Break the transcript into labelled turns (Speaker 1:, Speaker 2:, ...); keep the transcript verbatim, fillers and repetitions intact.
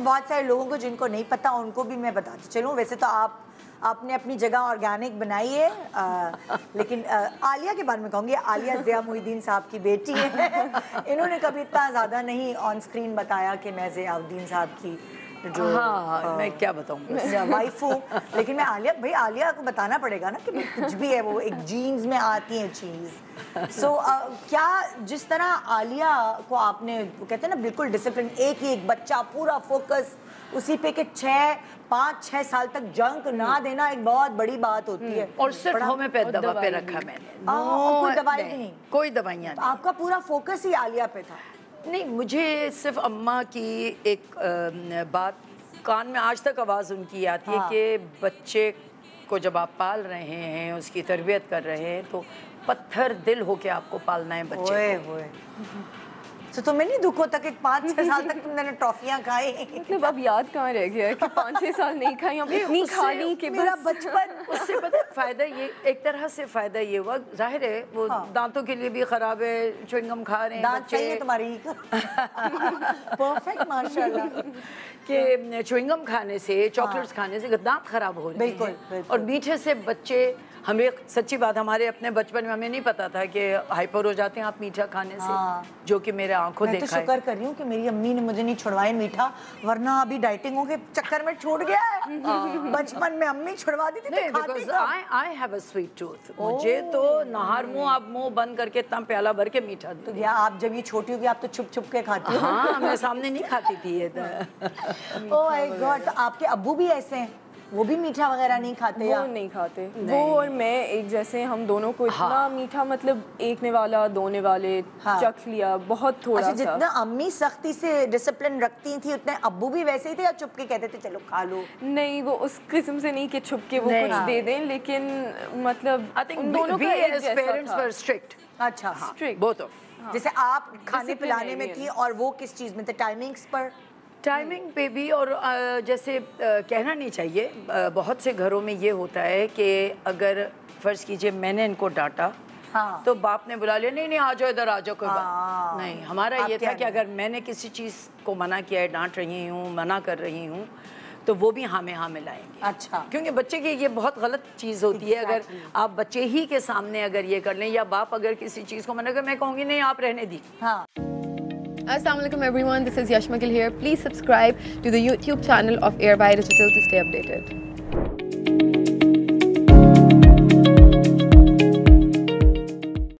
Speaker 1: बहुत सारे लोगों को जिनको नहीं पता उनको भी मैं बताती चलूँ। वैसे तो आप आपने अपनी जगह ऑर्गेनिक बनाई है, आ, लेकिन आ, आलिया के बारे में कहूँगी। आलिया ज़िया मुहिद्दीन साहब की बेटी है। इन्होंने कभी इतना ज़्यादा नहीं ऑन स्क्रीन बताया कि मैं ज़ियाउद्दीन साहब की जो
Speaker 2: हाँ, आ, मैं क्या बताऊँ
Speaker 1: वाइफ हूँ, लेकिन मैं आलिया भाई आलिया को बताना पड़ेगा ना कि कुछ भी है वो एक जीन्स में आती है चीज़। सो so, uh, क्या जिस तरह आलिया को आपने कहते हैं ना बिल्कुल डिसिप्लिन, एक ही एक बच्चा पूरा फोकस उसी पे के छः पाँच छः साल तक जंक ना देना एक बहुत बड़ी बात होती है।
Speaker 2: और सिर्फ होम्योपैथ दवा पे रखा मैंने,
Speaker 1: कोई दवाई नहीं,
Speaker 2: कोई दवाइयाँ नहीं।
Speaker 1: आपका पूरा फोकस ही आलिया पे था?
Speaker 2: नहीं, मुझे सिर्फ अम्मा की एक आ, बात कान में आज तक आवाज़ उनकी आती हाँ। है कि बच्चे को जब आप पाल रहे हैं, उसकी तरबियत कर रहे हैं, तो पत्थर दिल होके आपको पालना है बच्चे
Speaker 1: ओए, को। ओए। तो तुम्हें नहीं दुख होता कि पाँच छह साल तक तुमने ट्रॉफियां खाई?
Speaker 3: मतलब अब याद कहाँ रह गया है कि पाँच छह साल नहीं खाई, अब इतनी खा ली कि
Speaker 1: मेरा बचपन।
Speaker 2: उससे पता फायदा ये, एक तरह से फायदा ये हुआ, जाहिर है वो हाँ। दांतों के लिए भी खराब है, च्युइंगम खा रहे हैं
Speaker 1: दांत चाहिए तुम्हारी परफेक्ट माशाल्लाह
Speaker 2: कि च्युइंगम खाने से, चॉकलेट्स खाने से दांत खराब हो रहे हैं। और मीठे से बच्चे, हमें सच्ची बात हमारे अपने बचपन में हमें नहीं पता था कि हाइपर हो जाते हैं आप मीठा खाने से, हाँ। जो कि मेरे आंखों देखा है।
Speaker 1: मैं तो शुक्र कर रही हूँ कि मेरी अम्मी ने मुझे नहीं छुड़वाए मीठा, वरना अभी डाइटिंगों के चक्कर में छूट गया है। बचपन में अम्मी छुड़वा दी थी।
Speaker 2: नहीं, because I I have a sweet tooth. मुझे तो नहार मुंह आप मुंह बंद करके इतना प्याला भर के मीठा दो।
Speaker 1: या आप जब ये छोटी होगी आप तो छुप छुप के खाती हो?
Speaker 2: हाँ, मैं सामने नहीं खाती थी ये।
Speaker 1: ओह माय गॉड, तो आपके अब्बू भी ऐसे हैं? वो भी मीठा वगैरह नहीं खाते?
Speaker 3: वो
Speaker 1: या?
Speaker 3: नहीं खाते नहीं। वो और मैं एक जैसे, हम दोनों को इतना हाँ। मीठा, मतलब एकने वाला दोने वाले हाँ। चख लिया बहुत थोड़ा
Speaker 1: अच्छा, जितना अम्मी सख्ती से डिसिप्लिन रखती थी उतने अब्बू भी वैसे ही थे या चुपके कहते थे चलो खा लो?
Speaker 3: नहीं, वो उस किस्म से नहीं कि छुपके वो कुछ हाँ। दे दें, लेकिन मतलब
Speaker 2: आई थिंक दोनों का एक पेरेंट्स वर स्ट्रिक्ट।
Speaker 1: अच्छा,
Speaker 2: स्ट्रिक्ट बोथ ऑफ।
Speaker 1: जैसे आप खाने पिलाने में थी और वो किस चीज़ में थे? टाइमिंग्स पर?
Speaker 2: टाइमिंग पे भी, और जैसे कहना नहीं चाहिए, बहुत से घरों में ये होता है कि अगर फ़र्ज़ कीजिए मैंने इनको डांटा हाँ। तो बाप ने बुला लिया, नहीं नहीं आ जाओ इधर आ जाओ, कोई बात नहीं। हमारा ये था कि अगर मैंने किसी चीज़ को मना किया है, डांट रही हूँ, मना कर रही हूँ, तो वो भी हाँ में हाँ मिलाएंगे।
Speaker 1: अच्छा, क्योंकि
Speaker 2: बच्चे की ये बहुत गलत चीज़ होती है। अगर आप बच्चे ही के सामने अगर ये कर लें, या बाप अगर किसी चीज़ को मना कर, मैं कहूँगी नहीं आप रहने दी।
Speaker 1: हाँ।
Speaker 4: Assalamualaikum everyone, this is Yashma Gill here. Please subscribe to the YouTube channel of Airby Digital to stay updated.